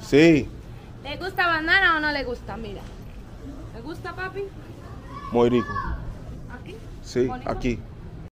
Sí. ¿Le gusta banana o no le gusta? Mira. ¿Le gusta, papi? Muy rico. ¿Aquí? Sí, ¿Bonito? aquí.